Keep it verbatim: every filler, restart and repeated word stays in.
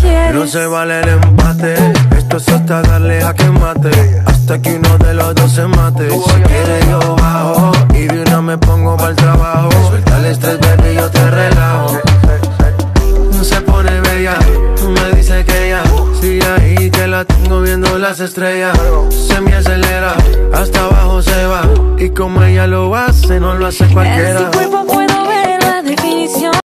quieres. No se vale el empate, esto es hasta darle a que mate, hasta que uno de los dos se mate. Si quieres yo bajo y de una me pongo para el trabajo. Suelta el estrés, baby, yo te relajo. No se pone bella, tú me dices que ya sigue ahí, que la tengo viendo las estrellas. Se me acelera, hasta abajo se va, y como ella lo hace, no lo hace cualquiera. Ese cuerpo puede